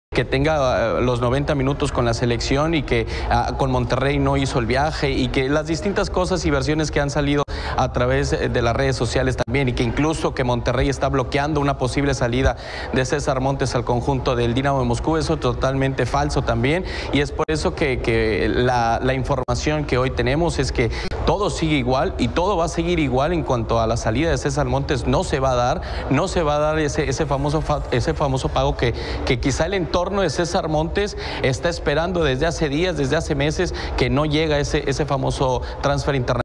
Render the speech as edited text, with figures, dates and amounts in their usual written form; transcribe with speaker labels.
Speaker 1: que tenga los 90 minutos con la selección y que con Monterrey no hizo el viaje, y que las distintas cosas y versiones que han salido a través de las redes sociales también, y que incluso que Monterrey está bloqueando una posible salida de César Montes al conjunto del Dinamo de Moscú. Eso es totalmente falso también, y es por eso que la información que hoy tenemos es que todo sigue igual y todo va a seguir igual en cuanto a la salida de César Montes. No se va a dar ese famoso pago que quizá el entorno de César Montes está esperando desde hace días, desde hace meses, que no llega ese famoso transfer internacional.